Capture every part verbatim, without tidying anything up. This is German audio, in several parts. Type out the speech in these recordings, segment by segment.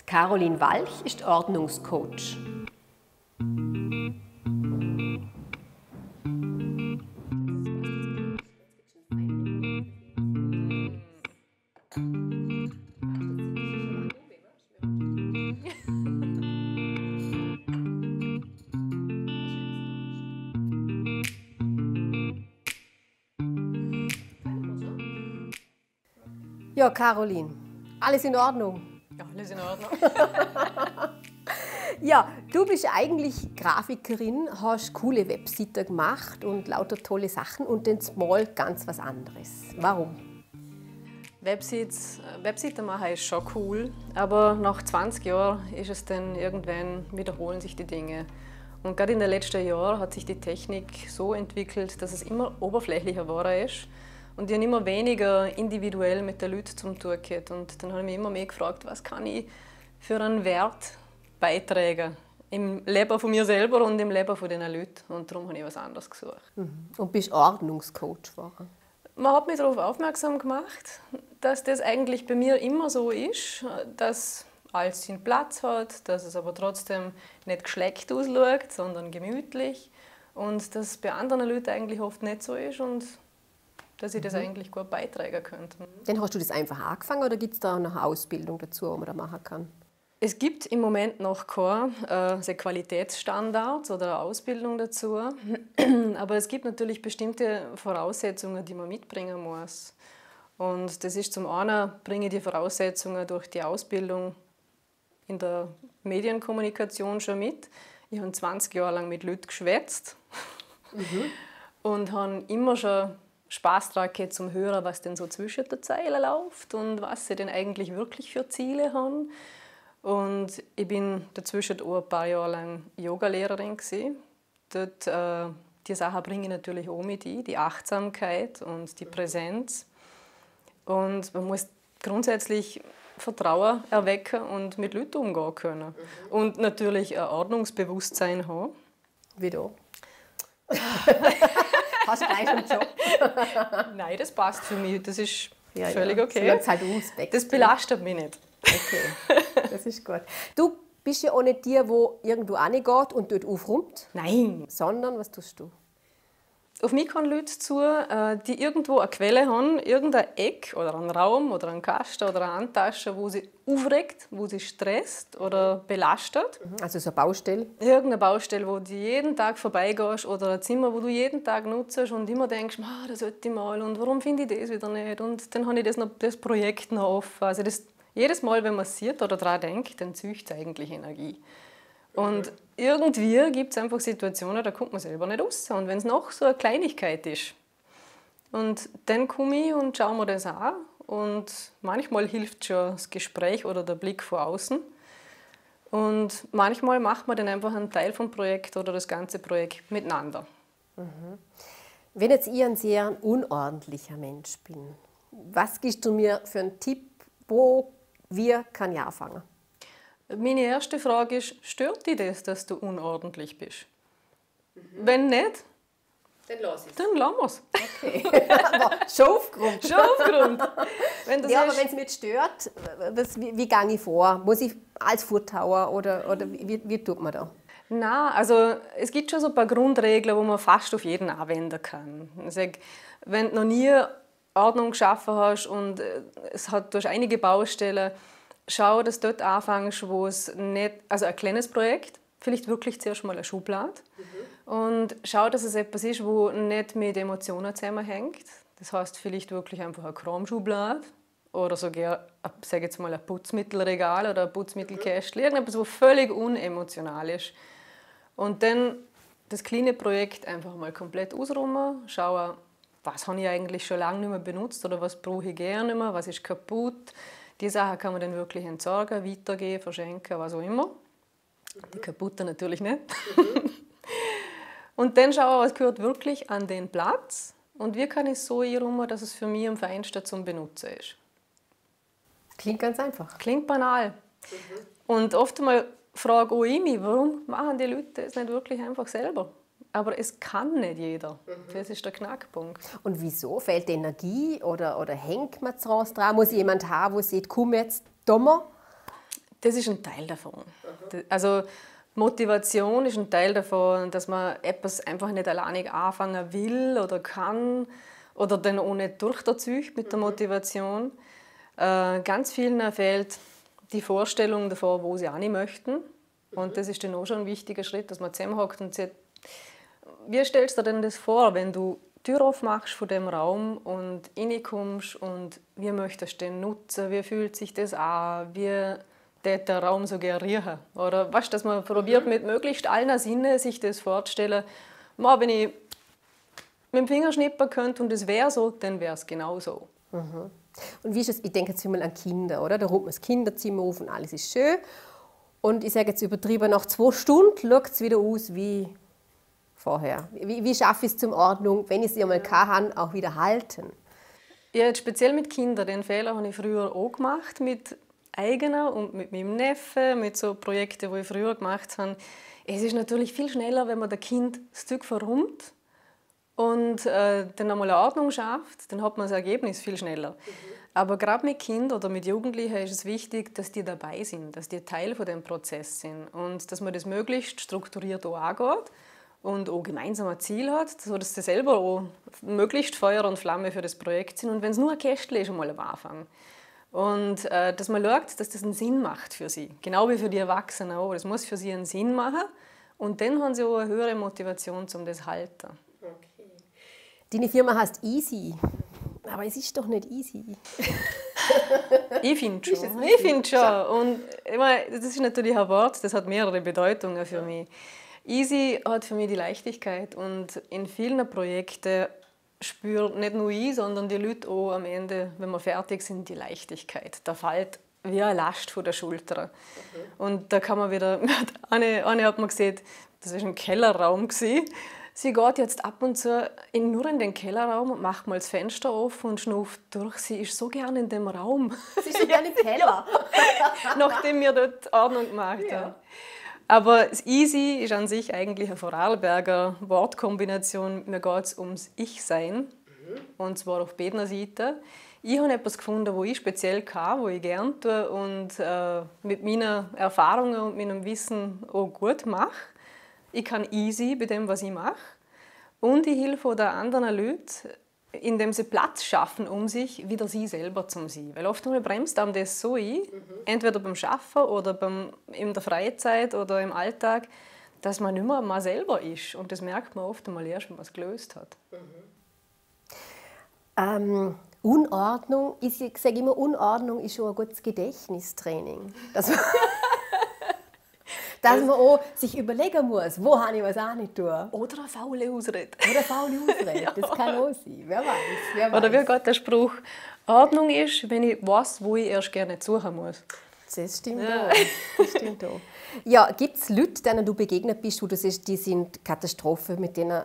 Caroline Walch ist Ordnungscoach. Ja, Caroline, alles in Ordnung? Ja, alles in Ordnung. Ja, du bist eigentlich Grafikerin, hast coole Webseiten gemacht und lauter tolle Sachen und dann mal ganz was anderes. Warum? Websites, Webseiten machen ist schon cool, aber nach zwanzig Jahren ist es dann irgendwann, wiederholen sich die Dinge. Und gerade in den letzten Jahren hat sich die Technik so entwickelt, dass es immer oberflächlicher geworden ist und ich immer weniger individuell mit den Leuten zum tun gehabt. Und dann habe ich mich immer mehr gefragt, was kann ich für einen Wert beitragen im Leben von mir selber und im Leben von den Leuten. Und darum habe ich was anderes gesucht. Mhm. Und bist Ordnungscoach geworden? Man hat mich darauf aufmerksam gemacht, dass das eigentlich bei mir immer so ist, dass alles seinen Platz hat, dass es aber trotzdem nicht geschleckt ausschaut, sondern gemütlich. Und dass es bei anderen Leuten eigentlich oft nicht so ist und dass ich das mhm. eigentlich gut beitragen könnte. Dann hast du das einfach angefangen oder gibt es da noch eine Ausbildung dazu, die man da machen kann? Es gibt im Moment noch keine äh, Qualitätsstandards oder eine Ausbildung dazu, aber es gibt natürlich bestimmte Voraussetzungen, die man mitbringen muss. Und das ist zum einen, bringe ich die Voraussetzungen durch die Ausbildung in der Medienkommunikation schon mit. Ich habe zwanzig Jahre lang mit Leuten geschwätzt mhm. und habe immer schon Spaß daran gehabt, zum Hören, was denn so zwischen den Zeilen läuft und was sie denn eigentlich wirklich für Ziele haben. Und ich bin dazwischen auch ein paar Jahre lang Yogalehrerin gewesen. Dort, äh, die Sachen bringe ich natürlich auch mit ein, die Achtsamkeit und die Präsenz. Und man muss grundsätzlich Vertrauen erwecken und mit Leuten umgehen können. Mhm. Und natürlich ein Ordnungsbewusstsein haben. Wie du? Hast du gleich einen Job? Nein, das passt für mich. Das ist ja, völlig ja. okay. Halt das belastet mich nicht. Okay, das ist gut. Du bist ja auch nicht die, die irgendwo hingeht und dort aufräumt. Nein. Sondern, was tust du? Auf mich kommen Leute zu, die irgendwo eine Quelle haben, irgendein Eck oder einen Raum oder einen Kasten oder eine Handtasche, wo sie aufregt, wo sie stresst oder belastet. Also so eine Baustelle? Irgendeine Baustelle, wo du jeden Tag vorbeigehst oder ein Zimmer, wo du jeden Tag nutzt und immer denkst, ah, das sollte ich mal und warum finde ich das wieder nicht? Und dann habe ich das, noch, das Projekt noch offen. Also das, jedes Mal, wenn man es sieht oder daran denkt, dann züchtet es eigentlich Energie. Und irgendwie gibt es einfach Situationen, da kommt man selber nicht raus. Und wenn es noch so eine Kleinigkeit ist, und dann komme ich und schaue mir das an. Und manchmal hilft schon das Gespräch oder der Blick von außen. Und manchmal macht man dann einfach einen Teil vom Projekt oder das ganze Projekt miteinander. Mhm. Wenn jetzt ich ein sehr unordentlicher Mensch bin, was gibst du mir für einen Tipp, wo, wie kann ich anfangen? Meine erste Frage ist, stört dich das, dass du unordentlich bist? Mhm. Wenn nicht, dann lass es. Dann lassen wir es. Okay. Aber schon aufgrund. Schon aufgrund. Wenn das ja, ist, aber wenn es mich stört, was, wie, wie gehe ich vor? Muss ich als Forthauen oder, oder wie, wie tut man da? Nein, also es gibt schon so ein paar Grundregeln, die man fast auf jeden anwenden kann. Also, wenn du noch nie Ordnung geschaffen hast und es hat, du hast einige Baustellen, schau, dass du dort anfängst, wo es nicht, also ein kleines Projekt, vielleicht wirklich zuerst mal eine Schublade. Mhm. Und schau, dass es etwas ist, wo nicht mit Emotionen zusammenhängt. Das heißt vielleicht wirklich einfach eine Chromschublade oder sogar, sage jetzt mal, ein Putzmittelregal oder ein Putzmittelkästchen, irgendetwas, was völlig unemotional ist. Und dann das kleine Projekt einfach mal komplett ausräumen, schauen, was habe ich eigentlich schon lange nicht mehr benutzt oder was brauche ich gerne nicht mehr, was ist kaputt. Die Sachen kann man dann wirklich entsorgen, weitergeben, verschenken, was auch immer. Mhm. Die kaputten natürlich nicht. Mhm. Und dann schauen, was gehört wirklich an den Platz und wie kann ich es so einräumen, dass es für mich am feinsten zum Benutzen ist. Klingt ganz einfach. Klingt banal. Mhm. Und oft mal frage auch ich mich, warum machen die Leute das nicht wirklich einfach selber? Aber es kann nicht jeder. Mhm. Das ist der Knackpunkt. Und wieso? Fehlt die Energie oder, oder hängt man zu dran? Muss jemand haben, der sagt, komm jetzt, dummer? Das ist ein Teil davon. Mhm. Also Motivation ist ein Teil davon, dass man etwas einfach nicht alleinig anfangen will oder kann oder dann auch nicht durchzieht mit der Motivation. Äh, ganz vielen fehlt die Vorstellung davon, wo sie auch nicht möchten. Und das ist dann auch schon ein wichtiger Schritt, dass man zusammenhockt und sagt, wie stellst du dir denn das vor, wenn du die Tür aufmachst von dem Raum und reinkommst und wie möchtest du den nutzen, wie fühlt sich das an, wie der Raum so gerne riechen. Oder weißt, dass man probiert, mit möglichst allen Sinnen sich das vorzustellen, wenn ich mit dem Finger schnippern könnte und es wäre so, dann wäre es genau so. Mhm. Und wie ist es, ich denke jetzt mal an Kinder, oder? Da ruft man das Kinderzimmer auf und alles ist schön. Und ich sage jetzt übertrieben, nach zwei Stunden schaut es wieder aus wie vorher. Wie, wie schaffe ich es zum Ordnung, wenn ich es einmal kann, auch wieder halten? Ja, jetzt speziell mit Kindern, den Fehler habe ich früher auch gemacht, mit eigener und mit meinem Neffen, mit so Projekten, die ich früher gemacht habe. Es ist natürlich viel schneller, wenn man das Kind das Stück verräumt und äh, dann einmal eine Ordnung schafft, dann hat man das Ergebnis viel schneller. Mhm. Aber gerade mit Kindern oder mit Jugendlichen ist es wichtig, dass die dabei sind, dass die Teil von dem Prozess sind und dass man das möglichst strukturiert auch angeht und auch gemeinsam ein Ziel hat, sodass sie selber auch möglichst Feuer und Flamme für das Projekt sind. Und wenn es nur ein Kästchen ist, einmal am Anfang. Und äh, dass man schaut, dass das einen Sinn macht für sie. Genau wie für die Erwachsenen auch. Das muss für sie einen Sinn machen. Und dann haben sie auch eine höhere Motivation, um das zu halten. Okay. Deine Firma heißt Easy. Aber es ist doch nicht easy. Ich finde schon. Ich finde schon. Und ich meine, das ist natürlich ein Wort, das hat mehrere Bedeutungen für mich. Easy hat für mich die Leichtigkeit. Und in vielen Projekten spürt nicht nur ich, sondern die Leute auch am Ende, wenn wir fertig sind, die Leichtigkeit. Da fällt wie eine Last von der Schulter. Okay. Und da kann man wieder, eine, eine hat man gesehen, das war ein Kellerraum. Sie geht jetzt ab und zu in, nur in den Kellerraum und macht mal das Fenster auf und schnauft durch. Sie ist so gerne in dem Raum. Sie ist so gerne im Keller. Nachdem wir dort Ordnung gemacht haben. Ja. Aber das Easy ist an sich eigentlich eine Vorarlberger Wortkombination. Mir geht es ums Ich-Sein, mhm. und zwar auf beiden Seiten. Ich habe etwas gefunden, wo ich speziell kann, wo ich gerne tue und äh, mit meinen Erfahrungen und meinem Wissen auch gut mache. Ich kann easy bei dem, was ich mache. Und ich helfe den anderen Leuten, indem sie Platz schaffen, um sich wieder sie selber zu sein. Weil oft bremst einem das so ein, mhm. entweder beim Arbeiten oder beim, in der Freizeit oder im Alltag, dass man nicht mehr mal selber ist. Und das merkt man oft einmal erst, wenn man es gelöst hat. Mhm. Ähm, Unordnung, ich sage immer, Unordnung ist schon ein gutes Gedächtnistraining. Dass man, dass man auch sich überlegen muss, wo habe ich was auch nicht tun. Oder eine faule Ausrede. Oder eine faule Ausrede, ja. Das kann auch sein. Wer weiß, wer weiß. Oder wie geht der Spruch, Ordnung ist, wenn ich weiß, wo ich erst gerne suchen muss. Das stimmt ja. auch. Das stimmt auch. Ja, gibt es Leute, denen du begegnet bist, wo du siehst, die sind Katastrophen, mit denen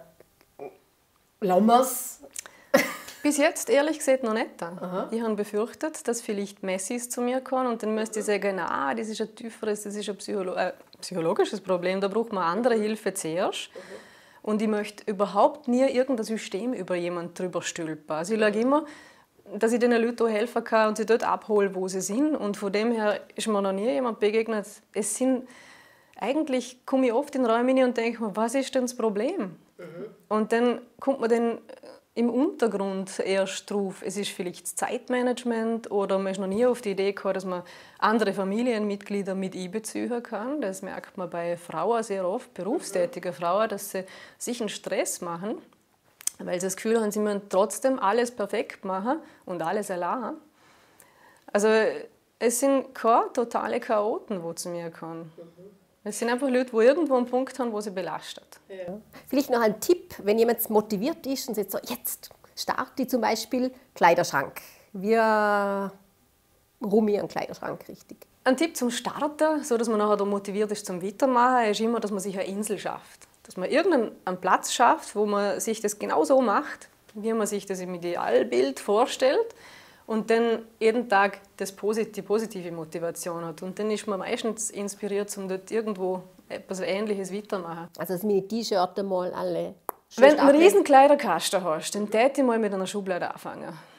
Lammers? Bis jetzt, ehrlich gesagt, noch nicht. Aha. Ich habe befürchtet, dass vielleicht Messis zu mir kommen und dann müsste ich sagen, na, das ist ein tieferes, das ist ein Psycholo äh, psychologisches Problem, da braucht man andere Hilfe zuerst. Mhm. Und ich möchte überhaupt nie irgendein System über jemanden drüber stülpen. Also ich schaue immer, dass ich den Leuten auch helfen kann und sie dort abhole, wo sie sind. Und von dem her ist mir noch nie jemand begegnet. Es sind, eigentlich komme ich oft in Räume rein und denke mir, was ist denn das Problem? Mhm. Und dann kommt man dann im Untergrund erst drauf, es ist vielleicht das Zeitmanagement oder man ist noch nie auf die Idee gekommen, dass man andere Familienmitglieder mit einbeziehen kann. Das merkt man bei Frauen sehr oft, berufstätige Frauen, dass sie sich einen Stress machen, weil sie das Gefühl haben, sie müssen trotzdem alles perfekt machen und alles allein. Also es sind keine totale Chaoten, die zu mir kommen. Es sind einfach Leute, die irgendwo einen Punkt haben, wo sie belastet. Ja. Vielleicht noch ein Tipp, wenn jemand motiviert ist und sagt, so, jetzt starte ich zum Beispiel Kleiderschrank. Wie räume ich einen Kleiderschrank richtig? Ein Tipp zum Starten, so dass man nachher motiviert ist zum Weitermachen, ist immer, dass man sich eine Insel schafft. Dass man irgendeinen Platz schafft, wo man sich das genau so macht, wie man sich das im Idealbild vorstellt. Und dann jeden Tag das Posit- die positive Motivation hat. Und dann ist man meistens inspiriert, um dort irgendwo etwas Ähnliches weiterzumachen. Also dass meine T-Shirts mal alle... Wenn du einen riesen Kleiderkasten hast, dann täte ich mal mit einer Schublade anfangen.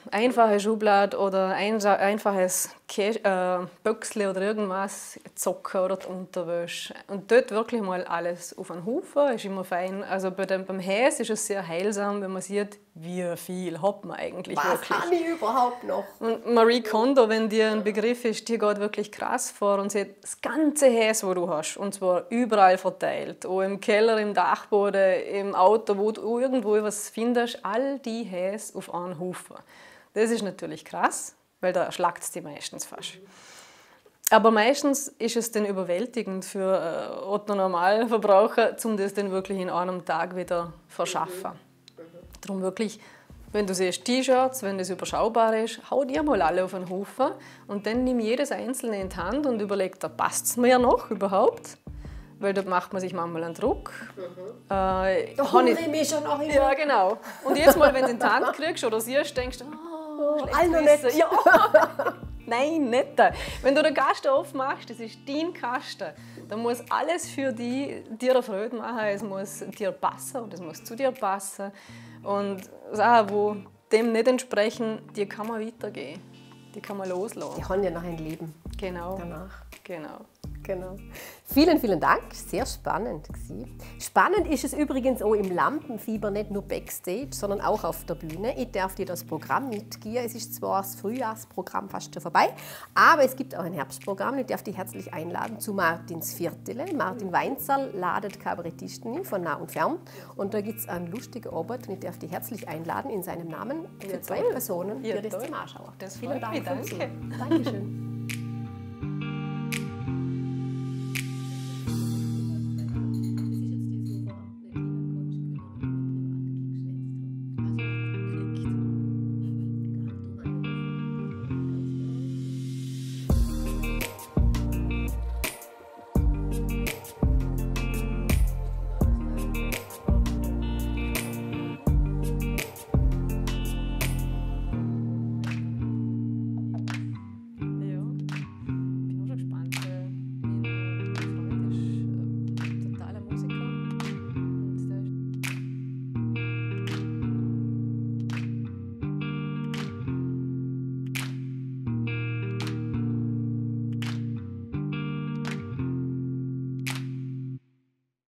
einfache Schublade oder ein einfaches Kä äh, Büchsle oder irgendwas, Zocken oder die Unterwäsche. Und dort wirklich mal alles auf einen Haufen, ist immer fein. Also bei dem, beim Häs ist es sehr heilsam, wenn man sieht, wie viel hat man eigentlich Was wirklich. habe ich überhaupt noch? Und Marie Kondo, wenn dir ein Begriff ist, die geht wirklich krass vor und sieht das ganze Häs, wo du hast, und zwar überall verteilt. Auch im Keller, im Dachboden, im Auto, wo du irgendwo was findest, all die Häs auf einen Haufen. Das ist natürlich krass, weil da schlagt es die meistens fast. Aber meistens ist es dann überwältigend für äh, Otto Normalverbraucher, um das dann wirklich in einem Tag wieder zu verschaffen. Darum wirklich, wenn du siehst T-Shirts, wenn das überschaubar ist, hau dir mal alle auf einen Haufen und dann nimm jedes einzelne in die Hand und überleg, da passt es mir noch überhaupt? Weil dort macht man sich manchmal einen Druck. Mhm. Äh, da hungere ich mich schon noch immer. Ja, genau. Und jetzt mal, wenn du in die Hand kriegst oder siehst, denkst du, oh, oh, all noch nicht. Ja. Nein, nicht. Wenn du den Kasten aufmachst, das ist dein Kasten. Da muss alles für dich, dir eine Freude machen. Es muss dir passen und es muss zu dir passen. Und Sachen, die dem nicht entsprechen, die kann man weitergehen. Die kann man loslassen. Die haben ja noch ein Leben. Genau. Danach. Genau. Genau. Vielen, vielen Dank. Sehr spannend gewesen. Spannend ist es übrigens auch im Lampenfieber, nicht nur Backstage, sondern auch auf der Bühne. Ich darf dir das Programm mitgeben. Es ist zwar das Frühjahrsprogramm fast schon vorbei, aber es gibt auch ein Herbstprogramm. Ich darf dich herzlich einladen zu Martins Viertele. Martin Weinzerl ladet Kabarettisten von nah und fern. Und da gibt es einen lustigen Abend und ich darf dich herzlich einladen in seinem Namen für Ja, zwei toll. Personen, Ja, für das toll. zum Anschauen. Das Vielen freut Dank. mich, danke. Dankeschön.